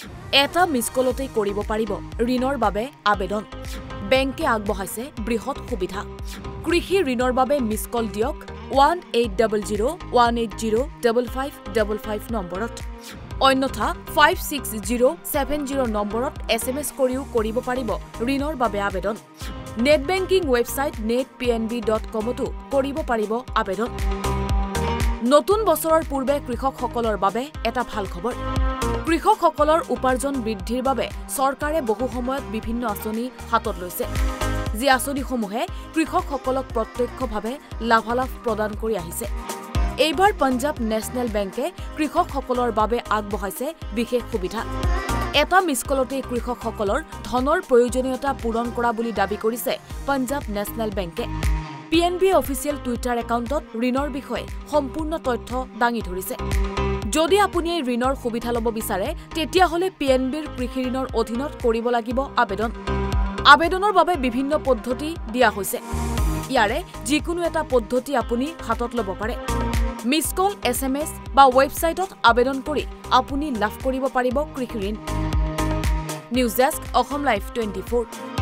এটা মিসকলতেই কৰিব পাৰিব ঋণৰ বাবে আবেদন বেংকে আগবঢ়াইছে বৃহৎ সুবিধা কৃষি ঋণৰ বাবে মিসকল দিয়ক 1800180555 নম্বৰত অন্যথা 56070 নম্বৰত SMS কৰিও কৰিব পাৰিব ঋণৰ বাবে আবেদন নেট বেংকিং ৱেবছাইট netpnb.com-তো কৰিব পাৰিব আবেদন নতুন বছৰৰ পূৰ্বে কৃষকসকলৰ বাবে এটা ভাল খবৰ কৃষকসকলৰ উপাৰ্জন বৃদ্ধিৰ বাবে চৰকাৰে বহু সময়ত বিভিন্ন আঁচনি হাতত লৈছে যি আঁচনিসমূহে কৃষকসকলক প্ৰত্যক্ষভাৱে লাভালাভ প্ৰদান কৰি আহিছে এইবাৰ পঞ্জাব নেচনেল বেংকে কৃষকসকলৰ বাবে আগবঢ়াইছে বিশেষ সুবিধা এটা মিসকলতে কৃষকসকলৰ ধনৰ প্ৰয়োজনীয়তা পূৰণ কৰা বুলি দাবী কৰিছে পঞ্জাব নেচনেল বেংকে পিএনবি অফিচিয়েল টুইটাৰ একাউণ্টত ঋণৰ বিষয়ে সম্পূৰ্ণ তথ্য দাঙি ধৰিছে যদি আপুনি এই ঋণৰ সুবিধা ল'ব বিচাৰে তেতিয়াহ'লে পিএনবিৰ কৃষি ঋণৰ অধীনত কৰিব লাগিব আবেদন আবেদনৰ বাবে বিভিন্ন পদ্ধতি দিয়া হৈছে ইয়াৰে যিকোনো এটা পদ্ধতি আপুনি হাতত ল'ব পাৰে মিছ কল SMS বা ৱেবছাইটত আবেদন কৰি আপুনি লাভ কৰিব পাৰিব কৃষি ঋণ নিউজ ডেস্ক অসম লাইভ 24